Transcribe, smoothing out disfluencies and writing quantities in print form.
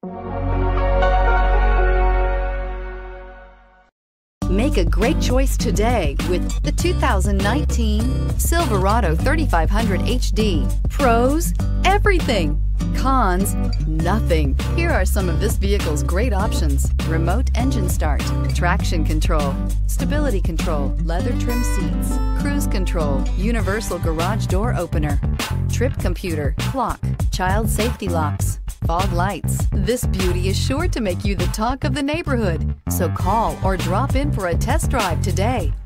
Make a great choice today with the 2019 Silverado 3500 HD. Pros, everything. Cons, nothing. Here are some of this vehicle's great options: remote engine start, traction control, stability control, leather trim seats, cruise control, universal garage door opener, trip computer, clock, child safety locks, fog lights. This beauty is sure to make you the talk of the neighborhood. So call or drop in for a test drive today.